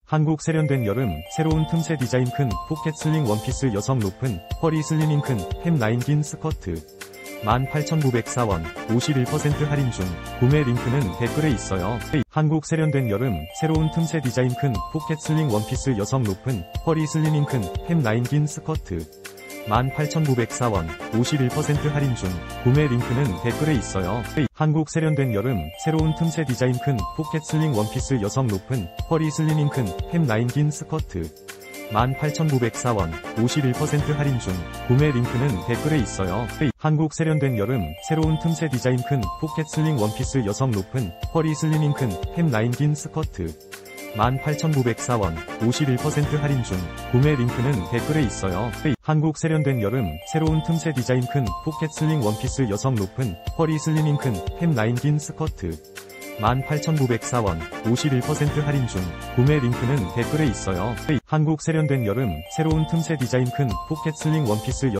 한국 세련된 여름, 새로운 틈새 디자인 큰 포켓 슬링 원피스 여성 높은 허리 슬리밍 큰 햄라인 긴 스커트 18,904원 51% 할인 중 구매 링크는 댓글에 있어요. 한국 세련된 여름, 새로운 틈새 디자인 큰 포켓 슬링 원피스 여성 높은 허리 슬리밍 큰 햄라인 긴 스커트 18,904원 51% 할인 중 구매 링크는 댓글에 있어요. 한국 세련된 여름, 새로운 틈새 디자인 큰 포켓 슬링 원피스 여성 높은 허리 슬리밍 큰 햄라인 긴 스커트 18,904원 51% 할인 중 구매 링크는 댓글에 있어요. 한국 세련된 여름, 새로운 틈새 디자인 큰 포켓 슬링 원피스 여성 높은 허리 슬리밍 큰 햄라인 긴 스커트 18,904원 51% 할인 중 구매 링크는 댓글에 있어요. 한국 세련된 여름, 새로운 틈새 디자인 큰 포켓 슬링 원피스 여성 높은 허리 슬리밍 큰 햄라인 긴 스커트 18,904원 51% 할인 중 구매 링크는 댓글에 있어요. 한국 세련된 여름, 새로운 틈새 디자인 큰 포켓 슬링 원피스